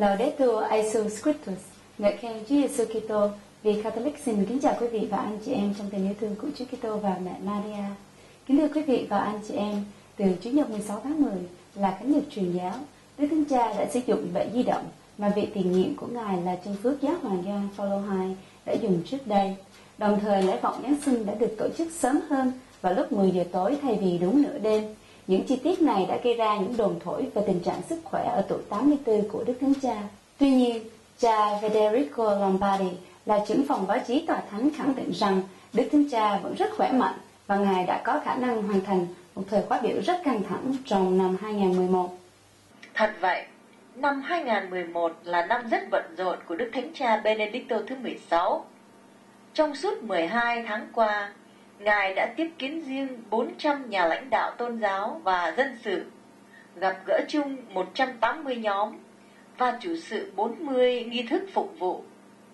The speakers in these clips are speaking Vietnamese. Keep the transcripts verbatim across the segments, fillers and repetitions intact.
Laudetur Jesus Christus, ngợi khen Chúa Giêsu Kitô. Vì Catholic xin kính chào quý vị và anh chị em trong tình yêu thương của Chúa Kitô và mẹ Maria. Kính thưa quý vị và anh chị em, từ Chủ nhật mười sáu tháng mười là Khánh nhật truyền giáo, Đức Thánh Cha đã sử dụng bệ di động mà vị tiền nhiệm của Ngài là Chân Phước Giáo hoàng Gioan Phaolô hai đã dùng trước đây. Đồng thời lễ vọng Giáng sinh đã được tổ chức sớm hơn vào lúc mười giờ tối thay vì đúng nửa đêm. Những chi tiết này đã gây ra những đồn thổi về tình trạng sức khỏe ở tuổi tám mươi tư của Đức Thánh Cha. Tuy nhiên, cha Federico Lombardi là trưởng phòng báo chí tòa thánh khẳng định rằng Đức Thánh Cha vẫn rất khỏe mạnh và Ngài đã có khả năng hoàn thành một thời khóa biểu rất căng thẳng trong năm hai nghìn không trăm mười một. Thật vậy, năm hai nghìn không trăm mười một là năm rất bận rộn của Đức Thánh Cha Benedicto thứ mười sáu. Trong suốt mười hai tháng qua, Ngài đã tiếp kiến riêng bốn trăm nhà lãnh đạo tôn giáo và dân sự, gặp gỡ chung một trăm tám mươi nhóm và chủ sự bốn mươi nghi thức phục vụ.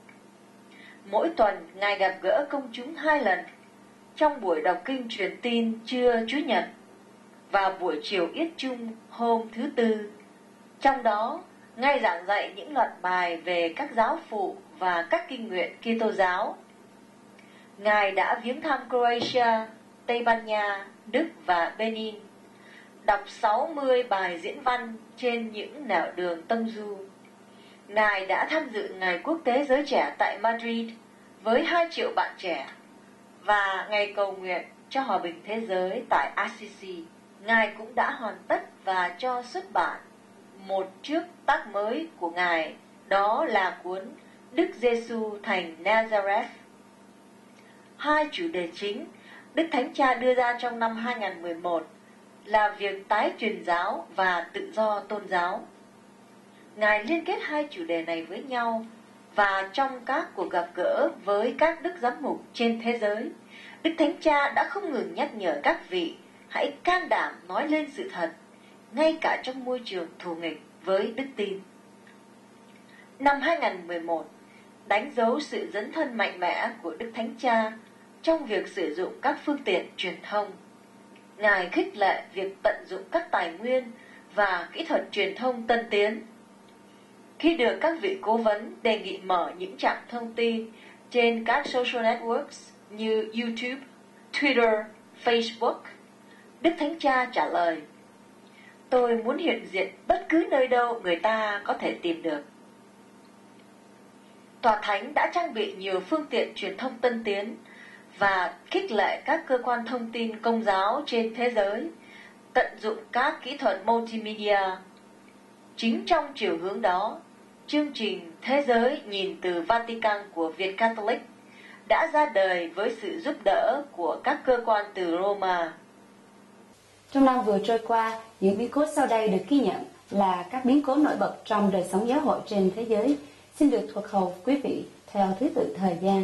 Mỗi tuần, Ngài gặp gỡ công chúng hai lần, trong buổi đọc kinh truyền tin trưa Chủ nhật và buổi chiều yết chung hôm thứ Tư. Trong đó, Ngài giảng dạy những loạt bài về các giáo phụ và các kinh nguyện Kitô giáo. Ngài đã viếng thăm Croatia, Tây Ban Nha, Đức và Benin, đọc sáu mươi bài diễn văn trên những nẻo đường Tông Du. Ngài đã tham dự Ngày Quốc tế Giới Trẻ tại Madrid với hai triệu bạn trẻ và Ngày Cầu nguyện cho hòa bình thế giới tại Assisi. Ngài cũng đã hoàn tất và cho xuất bản một trước tác mới của Ngài, đó là cuốn Đức Giêsu thành Nazareth. Hai chủ đề chính Đức Thánh Cha đưa ra trong năm hai nghìn không trăm mười một là việc tái truyền giáo và tự do tôn giáo. Ngài liên kết hai chủ đề này với nhau và trong các cuộc gặp gỡ với các đức giám mục trên thế giới, Đức Thánh Cha đã không ngừng nhắc nhở các vị hãy can đảm nói lên sự thật, ngay cả trong môi trường thù nghịch với đức tin. Năm hai nghìn không trăm mười một đánh dấu sự dấn thân mạnh mẽ của Đức Thánh Cha trong việc sử dụng các phương tiện truyền thông. Ngài khích lệ việc tận dụng các tài nguyên và kỹ thuật truyền thông tân tiến. Khi được các vị cố vấn đề nghị mở những trạm thông tin trên các social networks như YouTube, Twitter, Facebook, Đức Thánh Cha trả lời: "Tôi muốn hiện diện bất cứ nơi đâu người ta có thể tìm được." Tòa Thánh đã trang bị nhiều phương tiện truyền thông tân tiến và khích lệ các cơ quan thông tin công giáo trên thế giới tận dụng các kỹ thuật multimedia. Chính trong chiều hướng đó, chương trình Thế giới nhìn từ Vatican của Việt Catholic đã ra đời với sự giúp đỡ của các cơ quan từ Roma. Trong năm vừa trôi qua, những biến cố sau đây được ghi nhận là các biến cố nổi bật trong đời sống giáo hội trên thế giới. Xin được thuật hầu quý vị theo thứ tự thời gian.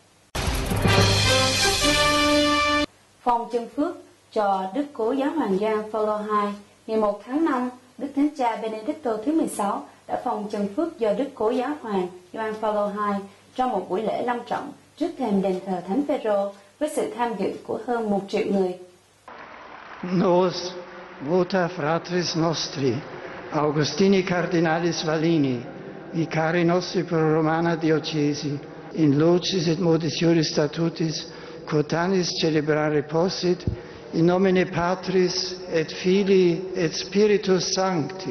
Phong chân phước cho Đức Cố Giáo hoàng Gioan Phaolô hai. Ngày một tháng năm, Đức Thánh Cha Benedicto thứ mười sáu đã phong chân phước do Đức Cố Giáo hoàng Gioan Phaolô hai trong một buổi lễ long trọng trước thềm đền thờ Thánh Phêrô với sự tham dự của hơn một triệu người. Nos vota fratris nostri Augustini Cardinalis Valini, vicari nostri pro Romana Diocesi, in locis et moditiores statutis quotanis celebrare possit, in nomine Patris et Filii et Spiritus Sancti.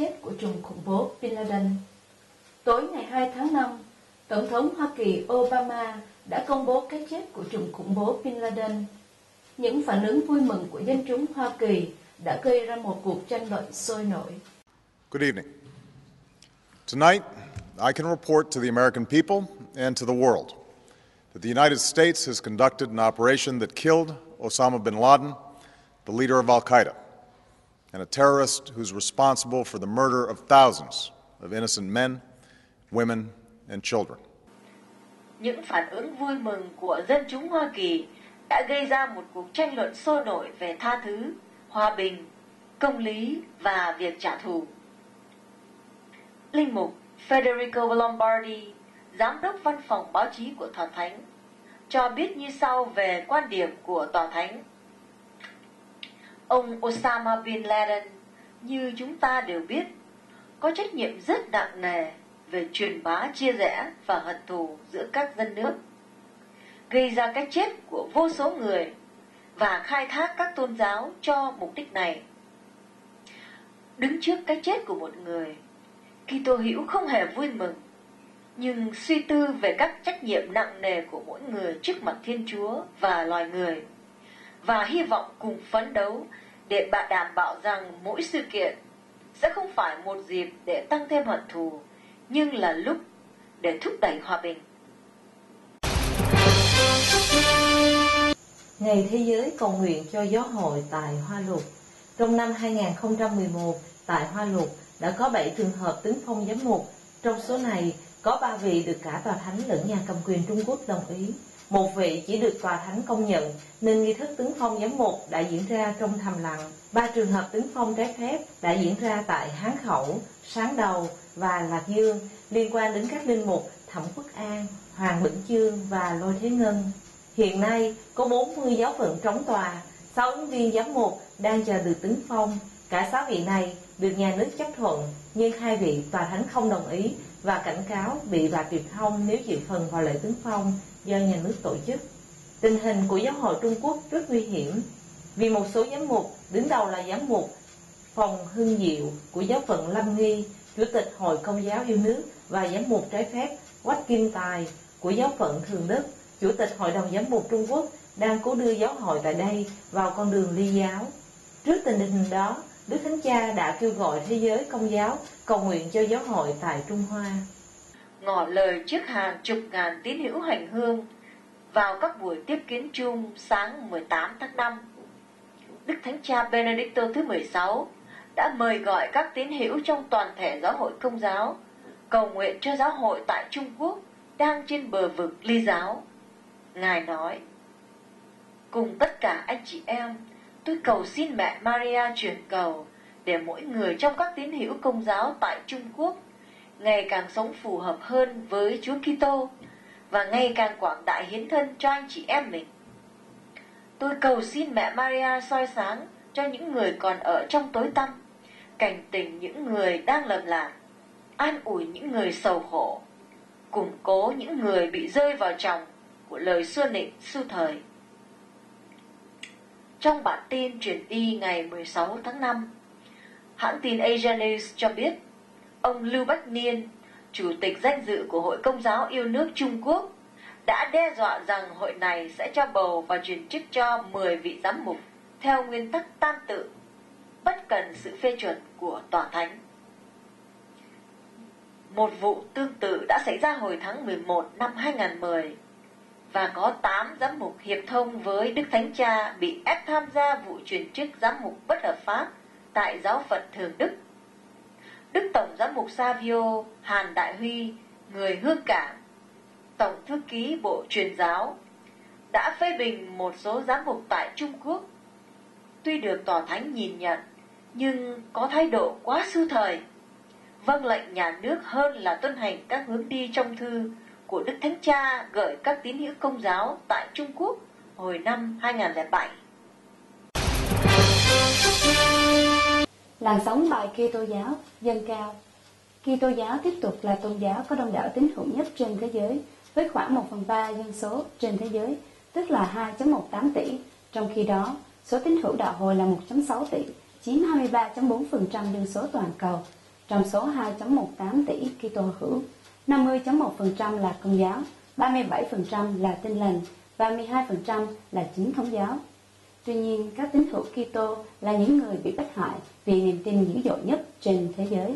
chết của trùm khủng bố Bin Laden. Tối ngày hai tháng năm, Tổng thống Hoa Kỳ Obama đã công bố cái chết của trùm khủng bố Bin Laden. Những phản ứng vui mừng của dân chúng Hoa Kỳ đã gây ra một cuộc tranh luận sôi nổi. Good evening. Tonight, I can report to the American people and to the world that the United States has conducted an operation that killed Osama bin Laden, the leader of Al-Qaeda, and a terrorist who's responsible for the murder of thousands of innocent men, women, and children. Những phản ứng vui mừng của dân chúng Hoa Kỳ đã gây ra một cuộc tranh luận sôi nổi về tha thứ, hòa bình, công lý và việc trả thù. Linh mục Federico Lombardi, giám đốc văn phòng báo chí của Tòa Thánh, cho biết như sau về quan điểm của Tòa Thánh. Ông Osama bin Laden, như chúng ta đều biết, có trách nhiệm rất nặng nề về truyền bá chia rẽ và hận thù giữa các dân nước, gây ra cái chết của vô số người và khai thác các tôn giáo cho mục đích này. Đứng trước cái chết của một người, Kitô hữu không hề vui mừng, nhưng suy tư về các trách nhiệm nặng nề của mỗi người trước mặt Thiên Chúa và loài người, và hy vọng cùng phấn đấu để bạn đảm bảo rằng mỗi sự kiện sẽ không phải một dịp để tăng thêm hận thù, nhưng là lúc để thúc đẩy hòa bình. Ngày Thế giới cầu nguyện cho giáo hội tại Hoa Lục. Trong năm hai không một một, tại Hoa Lục đã có bảy trường hợp tứng phong giám mục. Trong số này, có ba vị được cả Tòa Thánh lẫn nhà cầm quyền Trung Quốc đồng ý. Một vị chỉ được Tòa Thánh công nhận, nên nghi thức tứng phong giám mục đã diễn ra trong thầm lặng. Ba trường hợp tứng phong trái phép đã diễn ra tại Hán Khẩu, Sáng Đầu và Lạc Dương, liên quan đến các linh mục Thẩm Quốc An, Hoàng Bỉnh Chương và Lôi Thế Ngân. Hiện nay, có bốn mươi giáo phận trống tòa, sáu ứng viên giám mục đang chờ được tứng phong. Cả sáu vị này được nhà nước chấp thuận, nhưng hai vị Tòa Thánh không đồng ý và cảnh cáo bị rạp truyền thông nếu chịu phần vào lễ tứng phong do nhà nước tổ chức. Tình hình của giáo hội Trung Quốc rất nguy hiểm, vì một số giám mục, đứng đầu là giám mục Phòng Hưng Diệu của giáo phận Lâm Nghi, Chủ tịch Hội Công giáo yêu nước, và giám mục trái phép Quách Kim Tài của giáo phận Thường Đức, Chủ tịch Hội đồng Giám mục Trung Quốc, đang cố đưa giáo hội tại đây vào con đường ly giáo. Trước tình hình đó, Đức Thánh Cha đã kêu gọi thế giới Công giáo cầu nguyện cho giáo hội tại Trung Hoa. Ngỏ lời trước hàng chục ngàn tín hữu hành hương vào các buổi tiếp kiến chung sáng mười tám tháng năm, Đức Thánh Cha Benedicto thứ mười sáu đã mời gọi các tín hữu trong toàn thể giáo hội Công giáo cầu nguyện cho giáo hội tại Trung Quốc đang trên bờ vực ly giáo. Ngài nói: cùng tất cả anh chị em, tôi cầu xin mẹ Maria truyền cầu để mỗi người trong các tín hữu Công giáo tại Trung Quốc ngày càng sống phù hợp hơn với Chúa Kitô và ngày càng quảng đại hiến thân cho anh chị em mình. Tôi cầu xin mẹ Maria soi sáng cho những người còn ở trong tối tăm, cảnh tỉnh những người đang lầm lạc, an ủi những người sầu khổ, củng cố những người bị rơi vào tròng của lời xua nịnh xu thời. Trong bản tin truyền đi ngày mười sáu tháng năm, hãng tin Asia News cho biết, ông Lưu Bách Niên, chủ tịch danh dự của Hội Công giáo yêu nước Trung Quốc, đã đe dọa rằng hội này sẽ cho bầu và truyền chức cho mười vị giám mục theo nguyên tắc tam tự, bất cần sự phê chuẩn của Tòa Thánh. Một vụ tương tự đã xảy ra hồi tháng mười một năm hai nghìn không trăm mười, và có tám giám mục hiệp thông với Đức Thánh Cha bị ép tham gia vụ truyền chức giám mục bất hợp pháp tại giáo phận Thường Đức. Đức Tổng giám mục Savio Hàn Đại Huy, người Hương Cảng, Tổng thư ký Bộ Truyền giáo, đã phê bình một số giám mục tại Trung Quốc. Tuy được Tòa Thánh nhìn nhận, nhưng có thái độ quá sưu thời, vâng lệnh nhà nước hơn là tuân hành các hướng đi trong thư của Đức Thánh Cha gửi các tín hữu Công giáo tại Trung Quốc hồi năm hai nghìn không trăm lẻ bảy. Làn sóng bài Kitô giáo dâng cao. Kitô giáo tiếp tục là tôn giáo có đông đảo tín hữu nhất trên thế giới, với khoảng một phần ba dân số trên thế giới, tức là hai phẩy mười tám tỷ. Trong khi đó, số tín hữu đạo hồi là một phẩy sáu tỷ, chiếm hai mươi ba phẩy bốn phần trăm dân số toàn cầu. trong số hai phẩy mười tám tỷ Kitô hữu, năm mươi phẩy một phần trăm là Công giáo, ba mươi bảy phần trăm là Tin lành và mười hai phần trăm là Chính thống giáo. Tuy nhiên, các tín hữu Kitô là những người bị bách hại vì niềm tin dữ dội nhất trên thế giới.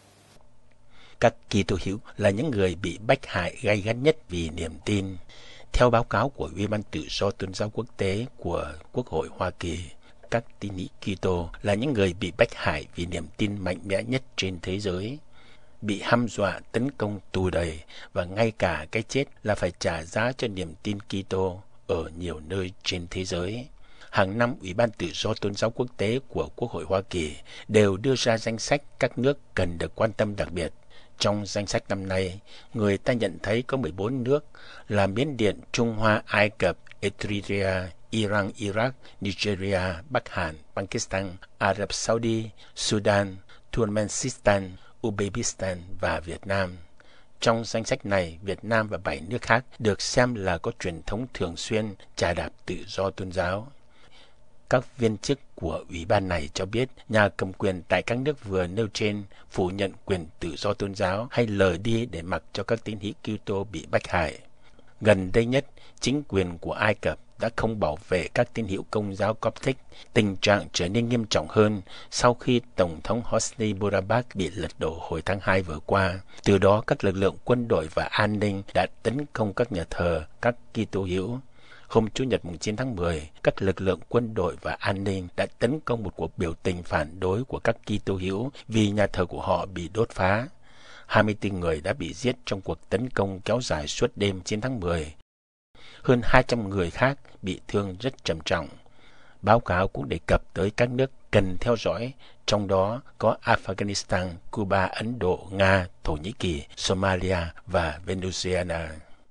Các Kitô hữu là những người bị bách hại gay gắt nhất vì niềm tin. Theo báo cáo của Ủy ban Tự do Tôn giáo Quốc tế của Quốc hội Hoa Kỳ, các tín hữu Kitô là những người bị bách hại vì niềm tin mạnh mẽ nhất trên thế giới, bị hăm dọa, tấn công, tù đày và ngay cả cái chết là phải trả giá cho niềm tin Kitô ở nhiều nơi trên thế giới. Hàng năm, Ủy ban Tự do Tôn giáo Quốc tế của Quốc hội Hoa Kỳ đều đưa ra danh sách các nước cần được quan tâm đặc biệt. Trong danh sách năm nay, người ta nhận thấy có mười bốn nước là Miến Điện, Trung Hoa, Ai Cập, Eritrea, Iran, Iraq, Nigeria, Bắc Hàn, Pakistan, Ả Rập Saudi, Sudan, Turkmenistan, Uzbekistan và Việt Nam. Trong danh sách này, Việt Nam và bảy nước khác được xem là có truyền thống thường xuyên chà đạp tự do tôn giáo. Các viên chức của ủy ban này cho biết nhà cầm quyền tại các nước vừa nêu trên phủ nhận quyền tự do tôn giáo hay lờ đi để mặc cho các tín hữu Kitô bị bách hại. Gần đây nhất, chính quyền của Ai Cập đã không bảo vệ các tín hữu Công giáo Coptic. Tình trạng trở nên nghiêm trọng hơn sau khi Tổng thống Hosni Mubarak bị lật đổ hồi tháng hai vừa qua. Từ đó, các lực lượng quân đội và an ninh đã tấn công các nhà thờ các Kitô hữu. Hôm Chủ nhật chín tháng mười, các lực lượng quân đội và an ninh đã tấn công một cuộc biểu tình phản đối của các Kitô hữu vì nhà thờ của họ bị đốt phá. hai mươi tư người đã bị giết trong cuộc tấn công kéo dài suốt đêm chín tháng mười. Hơn hai trăm người khác bị thương rất trầm trọng. Báo cáo cũng đề cập tới các nước cần theo dõi, trong đó có Afghanistan, Cuba, Ấn Độ, Nga, Thổ Nhĩ Kỳ, Somalia và Venezuela.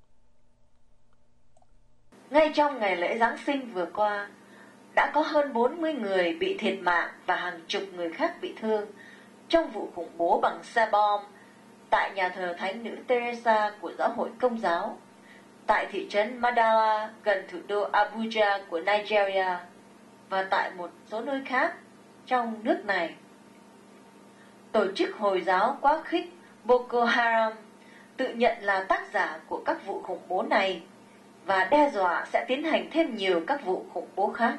Ngay trong ngày lễ Giáng sinh vừa qua, đã có hơn bốn mươi người bị thiệt mạng và hàng chục người khác bị thương trong vụ khủng bố bằng xe bom tại nhà thờ Thánh nữ Teresa của Giáo hội Công giáo, tại thị trấn Madawa gần thủ đô Abuja của Nigeria và tại một số nơi khác trong nước này. Tổ chức Hồi giáo quá khích Boko Haram tự nhận là tác giả của các vụ khủng bố này và đe dọa sẽ tiến hành thêm nhiều các vụ khủng bố khác.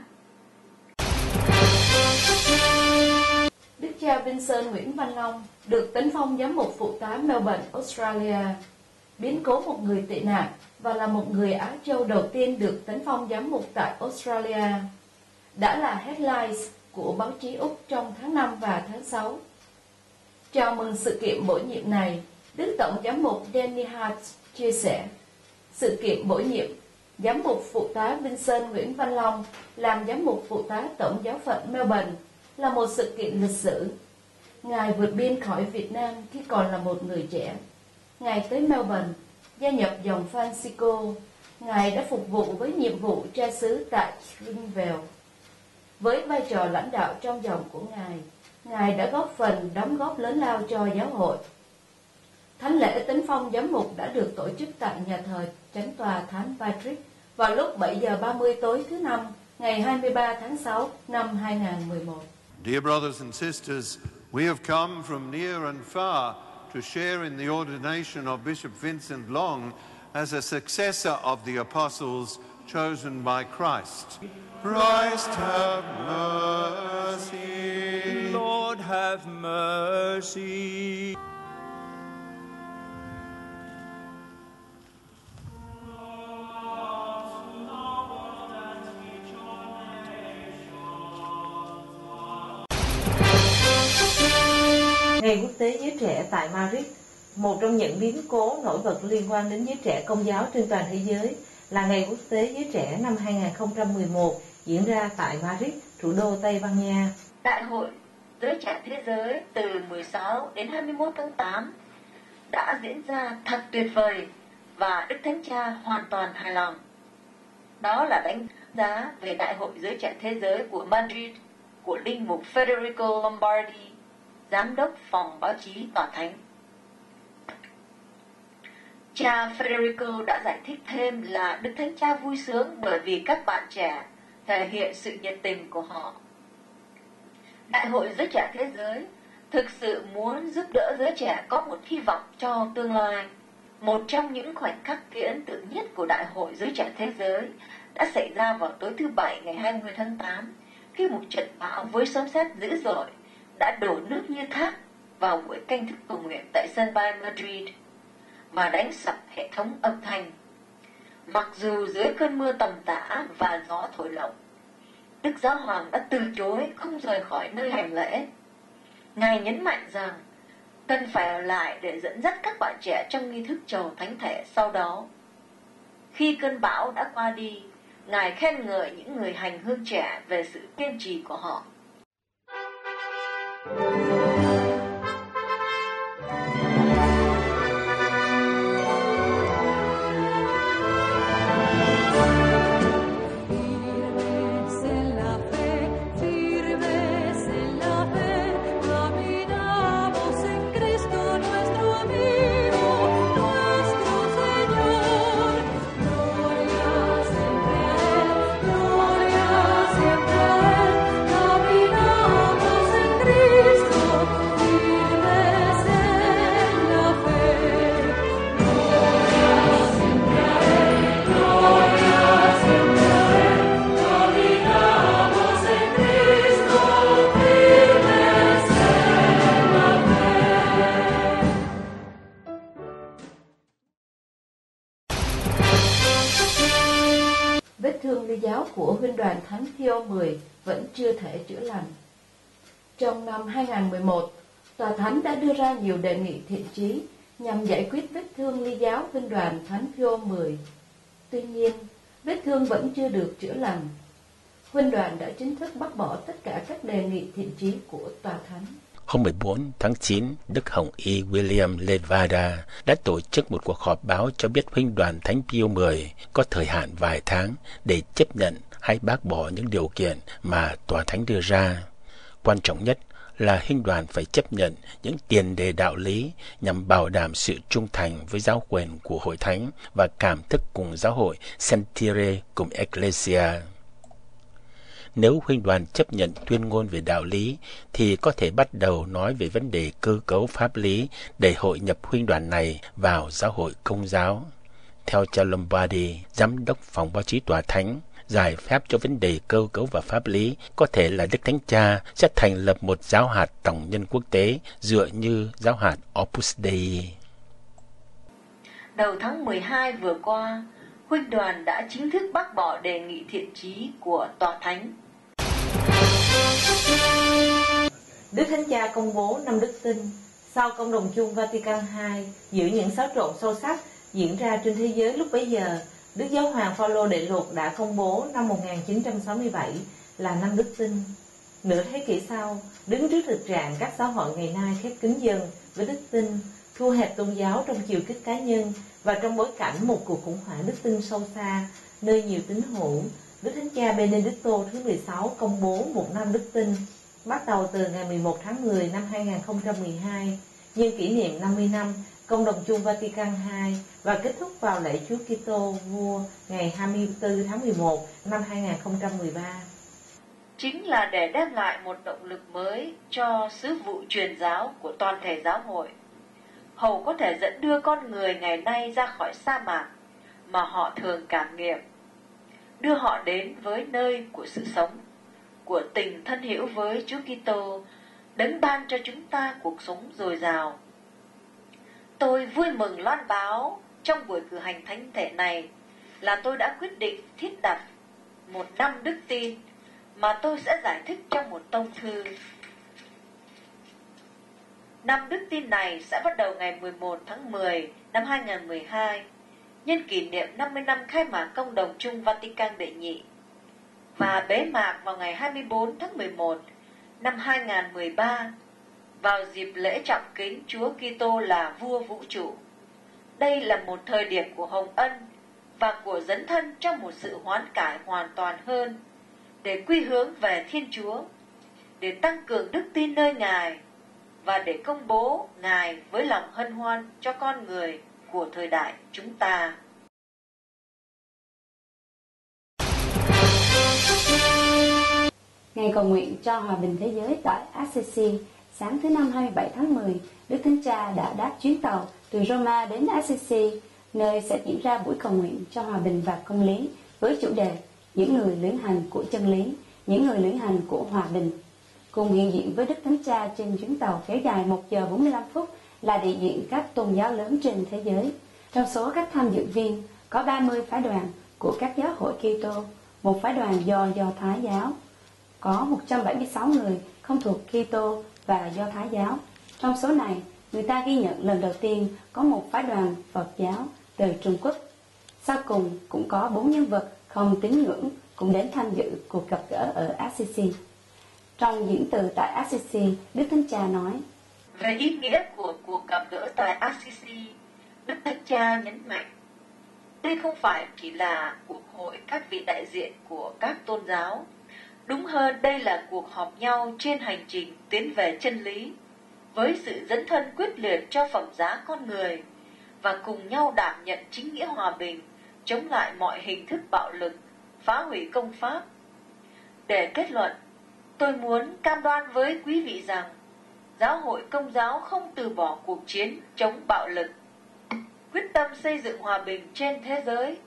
Đức cha Vincent Nguyễn Văn Long được tấn phong giám mục phụ tá Melbourne, Australia, biến cố một người tị nạn và là một người Á Châu đầu tiên được tấn phong giám mục tại Australia, đã là headlines của báo chí Úc trong tháng năm và tháng sáu. Chào mừng sự kiện bổ nhiệm này, Đức Tổng giám mục Danny Hart chia sẻ, sự kiện bổ nhiệm giám mục phụ tá Vincent Nguyễn Văn Long làm giám mục phụ tá Tổng giáo phận Melbourne là một sự kiện lịch sử. Ngài vượt biên khỏi Việt Nam khi còn là một người trẻ. Ngài tới Melbourne, gia nhập dòng Francisco. Ngài đã phục vụ với nhiệm vụ cha xứ tại Springvale. Với vai trò lãnh đạo trong dòng của Ngài, Ngài đã góp phần đóng góp lớn lao cho giáo hội. Thánh lễ tấn phong giám mục đã được tổ chức tại nhà thờ Chánh tòa Thánh Patrick vào lúc bảy giờ ba mươi tối thứ Năm, ngày hai mươi ba tháng sáu năm hai nghìn không trăm mười một. Dear brothers and sisters, we have come from near and far to share in the ordination of Bishop Vincent Long as a successor of the apostles chosen by Christ. Christ have mercy. Lord have mercy. Ngày Quốc tế Giới Trẻ tại Madrid, một trong những biến cố nổi bật liên quan đến giới trẻ Công giáo trên toàn thế giới là Ngày Quốc tế Giới Trẻ năm hai nghìn không trăm mười một diễn ra tại Madrid, thủ đô Tây Ban Nha. Đại hội Giới Trẻ Thế giới từ mười sáu đến hai mươi mốt tháng tám đã diễn ra thật tuyệt vời và Đức Thánh Cha hoàn toàn hài lòng. Đó là đánh giá về Đại hội Giới Trẻ Thế giới của Madrid của Linh mục Federico Lombardi, Giám đốc Phòng Báo chí Tòa Thánh. Cha Federico đã giải thích thêm là Đức Thánh Cha vui sướng bởi vì các bạn trẻ thể hiện sự nhiệt tình của họ. Đại hội Giới Trẻ Thế giới thực sự muốn giúp đỡ giới trẻ có một hy vọng cho tương lai. Một trong những khoảnh khắc gây ấn tượng nhất của Đại hội Giới Trẻ Thế Giới đã xảy ra vào tối thứ Bảy ngày hai mươi tháng tám, khi một trận bão với sấm sét dữ dội đã đổ nước như thác vào buổi canh thức cầu nguyện tại sân bay Madrid và đánh sập hệ thống âm thanh. Mặc dù dưới cơn mưa tầm tã và gió thổi lộng, Đức Giáo Hoàng đã từ chối không rời khỏi nơi hành lễ. Ngài nhấn mạnh rằng cần phải ở lại để dẫn dắt các bạn trẻ trong nghi thức trầu thánh thể sau đó. Khi cơn bão đã qua đi, Ngài khen ngợi những người hành hương trẻ về sự kiên trì của họ. Vết thương ly giáo của huynh đoàn Thánh Pio mười vẫn chưa thể chữa lành. Trong năm hai nghìn không trăm mười một, Tòa Thánh đã đưa ra nhiều đề nghị thiện chí nhằm giải quyết vết thương ly giáo huynh đoàn Thánh Pio mười. Tuy nhiên, vết thương vẫn chưa được chữa lành. Huynh đoàn đã chính thức bác bỏ tất cả các đề nghị thiện chí của Tòa Thánh. Hôm mười bốn tháng chín, Đức Hồng Y William Levada đã tổ chức một cuộc họp báo cho biết huynh đoàn Thánh Pio mười có thời hạn vài tháng để chấp nhận hay bác bỏ những điều kiện mà Tòa Thánh đưa ra. Quan trọng nhất là huynh đoàn phải chấp nhận những tiền đề đạo lý nhằm bảo đảm sự trung thành với giáo quyền của Hội Thánh và cảm thức cùng giáo hội Sentire cùng Ecclesia. Nếu huynh đoàn chấp nhận tuyên ngôn về đạo lý, thì có thể bắt đầu nói về vấn đề cơ cấu pháp lý để hội nhập huynh đoàn này vào giáo hội Công giáo. Theo cha Lombardi, giám đốc phòng báo chí Tòa Thánh, giải pháp cho vấn đề cơ cấu và pháp lý có thể là Đức Thánh Cha sẽ thành lập một giáo hạt tổng nhân quốc tế dựa như giáo hạt Opus Dei. Đầu tháng mười hai vừa qua, huynh đoàn đã chính thức bác bỏ đề nghị thiện chí của Tòa Thánh. Đức Thánh Cha công bố năm đức tin sau Cộng đồng chung Vatican hai giữa những xáo trộn sâu sắc diễn ra trên thế giới lúc bấy giờ. Đức Giáo hoàng Phaolô Đệ Luật đã công bố năm một nghìn chín trăm sáu mươi bảy là năm đức tin. Nửa thế kỷ sau, đứng trước thực trạng các giáo hội ngày nay khép kín dần với đức tin, thu hẹp tôn giáo trong chiều kích cá nhân và trong bối cảnh một cuộc khủng hoảng đức tin sâu xa nơi nhiều tín hữu, Đức Thánh Cha Benedicto thứ mười sáu công bố một năm đức tin bắt đầu từ ngày mười một tháng mười năm hai nghìn không trăm mười hai nhân kỷ niệm năm mươi năm Cộng đồng chung Vatican hai và kết thúc vào lễ Chúa Kitô Vua ngày hai mươi tư tháng mười một năm hai nghìn không trăm mười ba. Chính là để đem lại một động lực mới cho sứ vụ truyền giáo của toàn thể giáo hội, hầu có thể dẫn đưa con người ngày nay ra khỏi sa mạc mà họ thường cảm nghiệm, đưa họ đến với nơi của sự sống, của tình thân hữu với Chúa Kitô, đấng ban cho chúng ta cuộc sống dồi dào. Tôi vui mừng loan báo trong buổi cử hành thánh thể này là tôi đã quyết định thiết đặt một năm đức tin mà tôi sẽ giải thích trong một tông thư. Năm đức tin này sẽ bắt đầu ngày mười một tháng mười năm hai nghìn không trăm mười hai, nhân kỷ niệm năm mươi năm khai mạc Công đồng chung Vatican đệ nhị, và bế mạc vào ngày hai mươi bốn tháng mười một năm hai nghìn không trăm mười ba, vào dịp lễ trọng kính Chúa Kitô là Vua Vũ trụ. Đây là một thời điểm của hồng ân và của dấn thân trong một sự hoán cải hoàn toàn hơn, để quy hướng về Thiên Chúa, để tăng cường đức tin nơi Ngài và để công bố Ngài với lòng hân hoan cho con người của thời đại chúng ta. Ngày cầu nguyện cho hòa bình thế giới tại Assisi Sáng thứ năm hai mươi bảy tháng mười, Đức Thánh Cha đã đáp chuyến tàu từ Roma đến Assisi, nơi sẽ diễn ra buổi cầu nguyện cho hòa bình và công lý với chủ đề Những người lữ hành của chân lý, những người lữ hành của hòa bình. Cùng hiện diện với Đức Thánh Cha trên chuyến tàu kéo dài một giờ bốn mươi lăm phút là đại diện các tôn giáo lớn trên thế giới. Trong số các tham dự viên có ba mươi phái đoàn của các giáo hội Kitô, một phái đoàn do Do Thái giáo, có một trăm bảy mươi sáu người không thuộc Kitô và Do Thái giáo. Trong số này, người ta ghi nhận lần đầu tiên có một phái đoàn Phật giáo từ Trung Quốc. Sau cùng cũng có bốn nhân vật không tín ngưỡng cũng đến tham dự cuộc gặp gỡ ở Assisi. Trong diễn từ tại Assisi, Đức Thánh Cha nói: Về ý nghĩa của cuộc gặp gỡ tại Assisi, Đức Thánh Cha nhấn mạnh, đây không phải chỉ là cuộc hội các vị đại diện của các tôn giáo. Đúng hơn, đây là cuộc họp nhau trên hành trình tiến về chân lý, với sự dấn thân quyết liệt cho phẩm giá con người, và cùng nhau đảm nhận chính nghĩa hòa bình, chống lại mọi hình thức bạo lực, phá hủy công pháp. Để kết luận, tôi muốn cam đoan với quý vị rằng, Giáo hội Công giáo không từ bỏ cuộc chiến chống bạo lực, quyết tâm xây dựng hòa bình trên thế giới.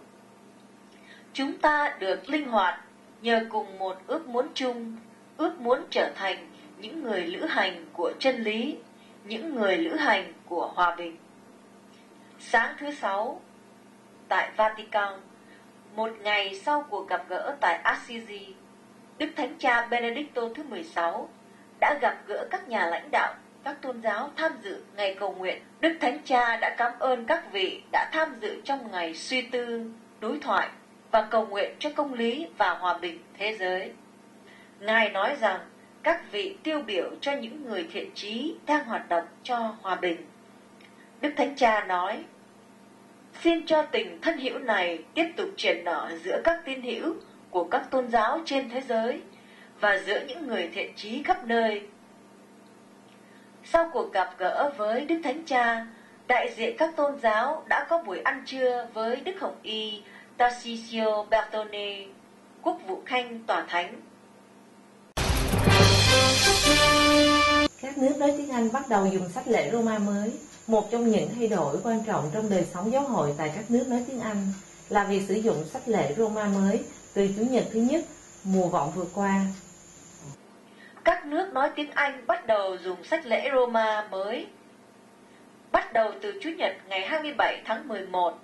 Chúng ta được linh hoạt nhờ cùng một ước muốn chung, ước muốn trở thành những người lữ hành của chân lý, những người lữ hành của hòa bình. Sáng thứ Sáu, tại Vatican, một ngày sau cuộc gặp gỡ tại Assisi, Đức Thánh Cha Benedicto thứ mười sáu đã gặp gỡ các nhà lãnh đạo, các tôn giáo tham dự ngày cầu nguyện. Đức Thánh Cha đã cảm ơn các vị đã tham dự trong ngày suy tư, đối thoại và cầu nguyện cho công lý và hòa bình thế giới. Ngài nói rằng các vị tiêu biểu cho những người thiện chí đang hoạt động cho hòa bình. Đức Thánh Cha nói: Xin cho tình thân hữu này tiếp tục triển nở giữa các tín hữu của các tôn giáo trên thế giới và giữa những người thiện chí khắp nơi. Sau cuộc gặp gỡ với Đức Thánh Cha, đại diện các tôn giáo đã có buổi ăn trưa với Đức Hồng Y Tarcisio Bertone, quốc vụ khanh tòa thánh. Các nước nói tiếng Anh bắt đầu dùng sách lễ Roma mới. Một trong những thay đổi quan trọng trong đời sống giáo hội tại các nước nói tiếng Anh là việc sử dụng sách lễ Roma mới từ Chủ nhật thứ nhất mùa vọng vừa qua. Các nước nói tiếng Anh bắt đầu dùng sách lễ Roma mới bắt đầu từ Chủ nhật ngày hai mươi bảy tháng mười một.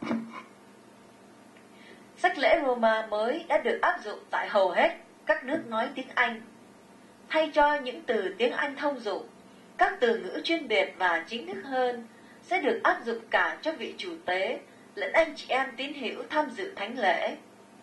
Sách lễ Roma mới đã được áp dụng tại hầu hết các nước nói tiếng Anh. Thay cho những từ tiếng Anh thông dụng, các từ ngữ chuyên biệt và chính thức hơn sẽ được áp dụng cả cho vị chủ tế lẫn anh chị em tín hữu tham dự thánh lễ.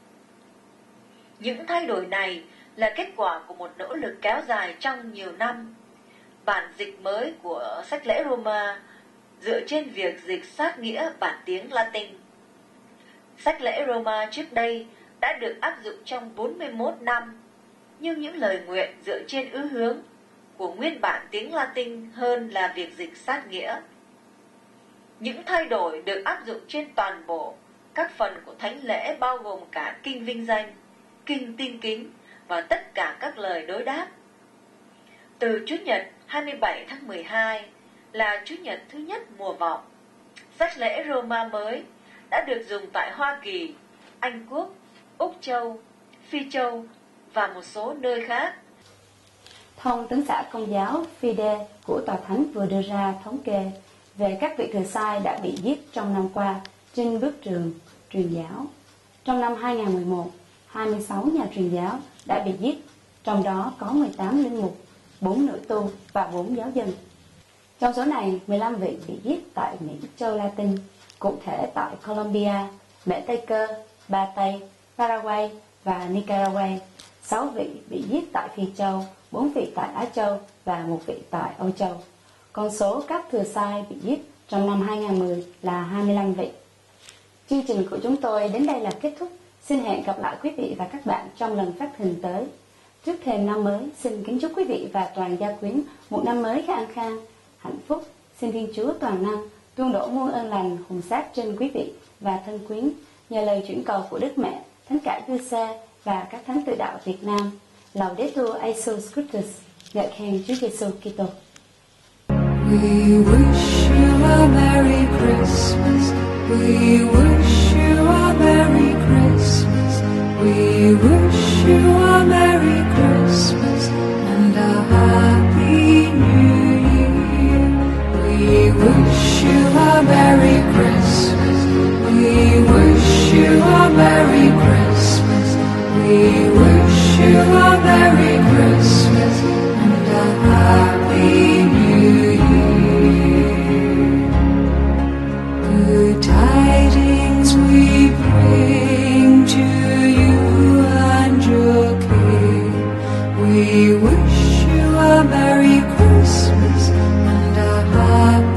Những thay đổi này là kết quả của một nỗ lực kéo dài trong nhiều năm. Bản dịch mới của sách lễ Roma dựa trên việc dịch sát nghĩa bản tiếng Latin. Sách lễ Roma trước đây đã được áp dụng trong bốn mươi mốt năm, nhưng những lời nguyện dựa trên ứ hướng của nguyên bản tiếng Latin hơn là việc dịch sát nghĩa. Những thay đổi được áp dụng trên toàn bộ các phần của thánh lễ, bao gồm cả kinh vinh danh, kinh tin kính và tất cả các lời đối đáp. Từ Chủ nhật hai mươi bảy tháng mười hai là Chủ nhật thứ nhất mùa vọng, sách lễ Roma mới đã được dùng tại Hoa Kỳ, Anh Quốc, Úc Châu, Phi Châu và một số nơi khác. Thông tấn xã Công giáo Fide của Tòa Thánh vừa đưa ra thống kê về các vị thừa sai đã bị giết trong năm qua trên bước trường truyền giáo. Trong năm hai nghìn không trăm mười một, hai mươi sáu nhà truyền giáo đã bị giết, trong đó có mười tám linh mục, bốn nữ tu và bốn giáo dân. Trong số này, mười lăm vị bị giết tại Mỹ châu Latin, cụ thể tại Colombia, Mễ Tây Cơ, Ba Tây, Paraguay và Nicaragua. sáu vị bị giết tại Phi Châu, bốn vị tại Á Châu và một vị tại Âu Châu. Con số các thừa sai bị giết trong năm hai nghìn không trăm mười là hai mươi lăm vị. Chương trình của chúng tôi đến đây là kết thúc. Xin hẹn gặp lại quý vị và các bạn trong lần phát hình tới. Trước thềm năm mới, xin kính chúc quý vị và toàn gia quyến một năm mới khang khang, hạnh phúc. Xin Thiên Chúa toàn năng tuôn đổ muôn ơn lành hùng sát trên quý vị và thân quyến, nhờ lời chuyển cầu của Đức Mẹ, Thánh Cả Giuse và các thánh tự đạo Việt Nam. Laudetur Jesus Christus. Ngợi khen Chúa Giêsu Kitô. We wish you a Merry Christmas. We wish you a Merry Christmas. We wish you a Merry Christmas and a Happy New Year. We wish you a Merry Christmas. We wish you a Merry Christmas. We wish you a Merry Christmas and a Happy New Year. Good tidings we bring to you and your King. We wish you a Merry Christmas and a Happy